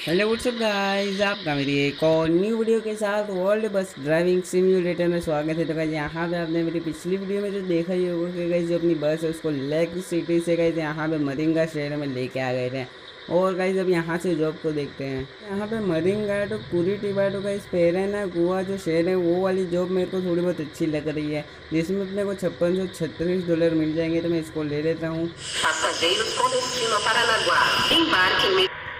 Hello what's up guys, आपका मेरी एक और न्यू वीडियो के साथ वर्ल्ड बस ड्राइविंग सिम्युलेटर में स्वागत है। तो गाइस यहाँ पे आपने मेरी पिछली वीडियो में जो देखा ही होगा कि गाइस जो अपनी बस है उसको लेक सिटी से गाइस यहाँ पे मरिंगा शहर में लेके आ गए थे। और गाइस अब यहाँ से जॉब को देखते हैं। यहाँ पे मरिंगा तो पूरी टिबाटो का इस पेरेना गोवा जो शहर है वो वाली जॉब मेरे को थोड़ी बहुत अच्छी लग रही है, जिसमें अपने को $5636 मिल जाएंगे। तो मैं इसको ले लेता हूँ। Passageiros com destino a Paranaguá. Embarque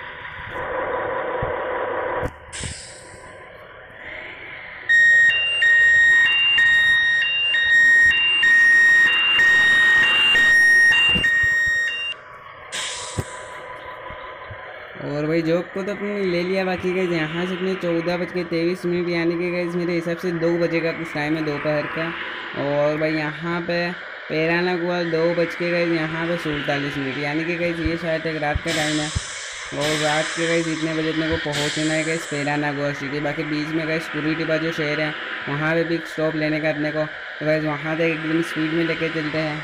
और भाई जॉब को तो अपने ले लिया। बाकी गई यहाँ से अपने 14:23 यानी कि गई मेरे हिसाब से 2 बजे का कुछ टाइम है दोपहर का। और भाई यहाँ पे पेराना गोवा 2 बज के यहाँ पे 47 यानी कि गई ये शायद एक रात का टाइम है। और रात के गई इतने बजे अपने को पहुँचना है गई पेराना गोवा सिटी। बाकी बीच में गई पूरी टिबा जो शहर है वहाँ पे भी स्टॉप लेने का अपने को, तो गई वहाँ तक एकदम स्पीड में लेके चलते हैं।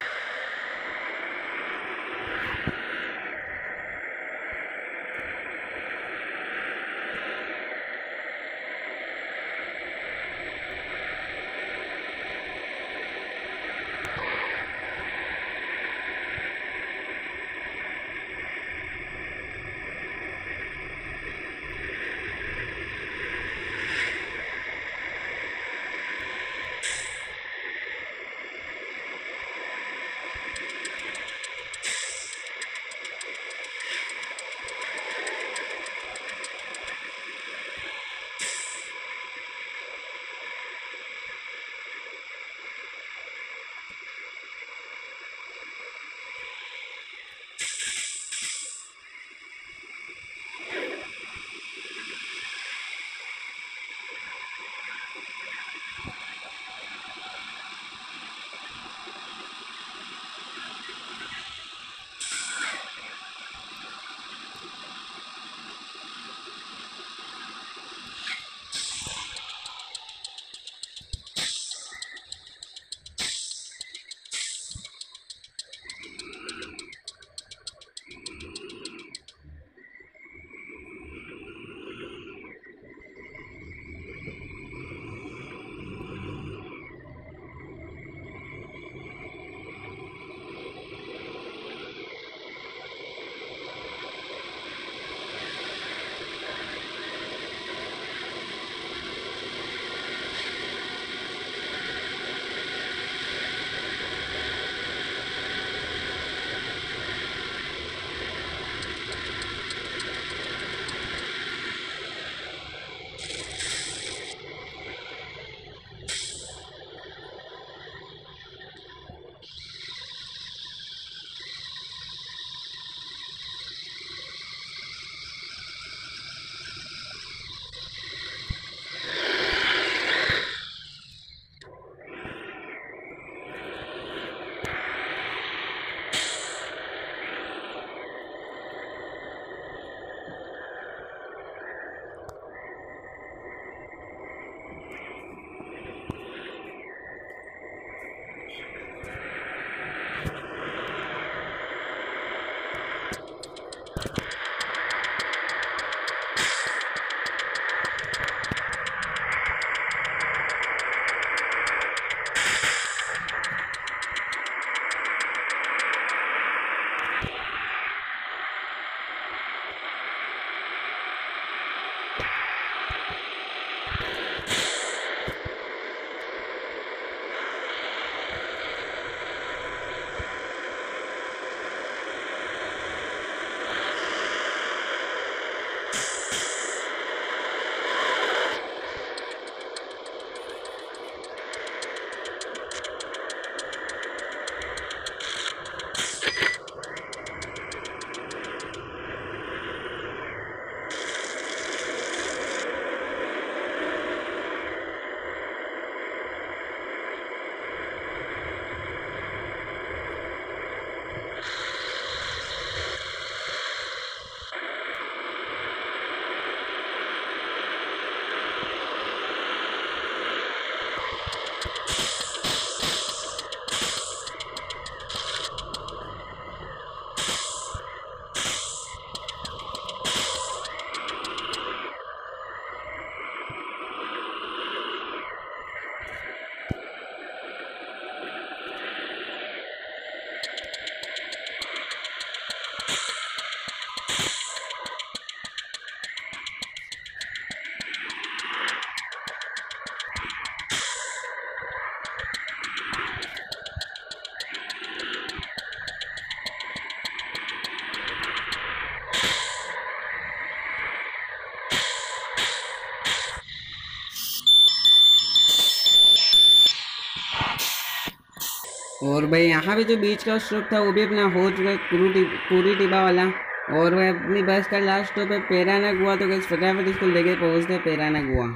और भाई यहाँ पे जो बीच का स्टॉप था वो भी अपना हो चुका है, कुरीटिबा वाला। और वह अपनी बस का लास्ट स्टॉप है पेरानागुआ। तो गाइस फटाफट इसको लेके पहुँचते हैं पेरानागुआ।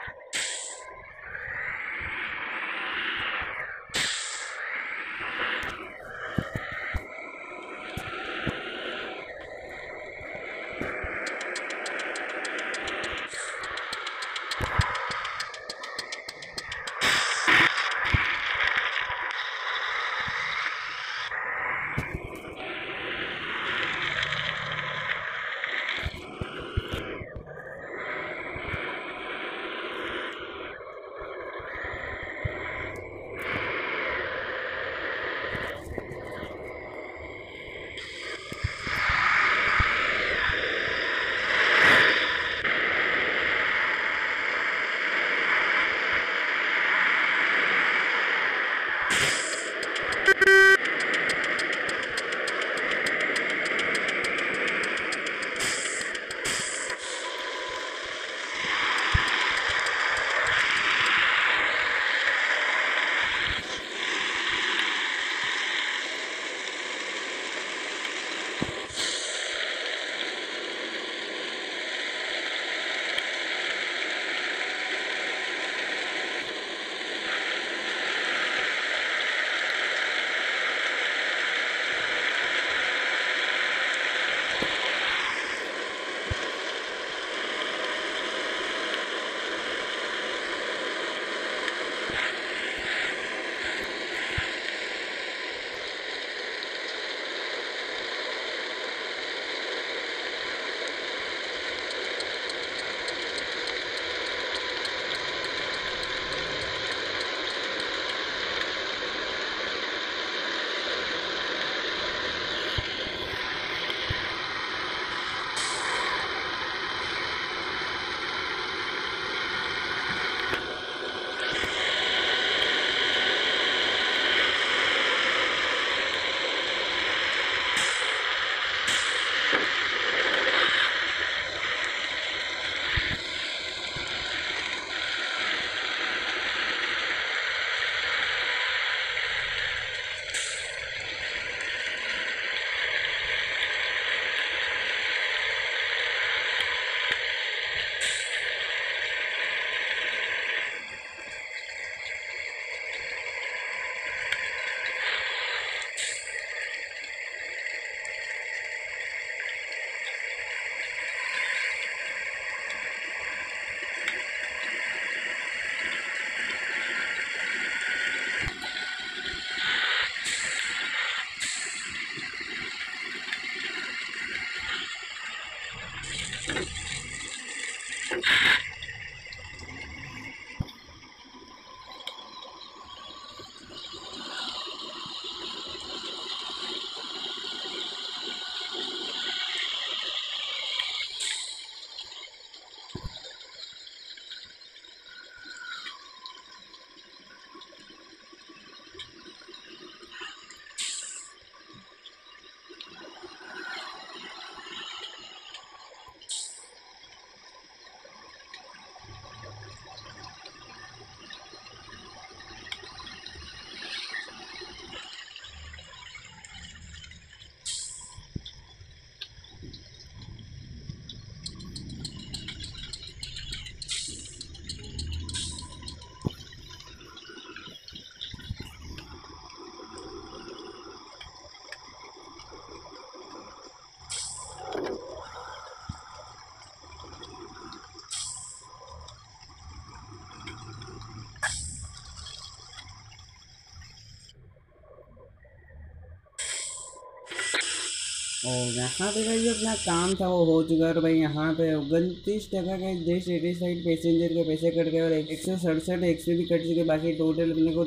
और यहाँ पे भाई जो अपना काम था वो हो चुका है। और भाई यहाँ पे 29 टका के जस्ट 85 पैसेंजर के पैसे कट गए और 167 एक्सपी भी कट चुके। बाकी टोटल अपने को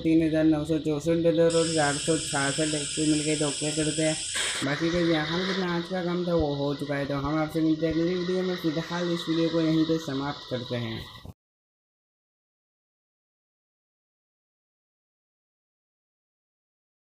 $3,964 और 466 एक्सपी मिल गए। तो क्या करते हैं बाकी का यहाँ पे जितना आज का काम था वो हो चुका है। तो हम आपसे मिलते हैं अगली वीडियो में। फिलहाल इस वीडियो को यहीं पर समाप्त करते हैं।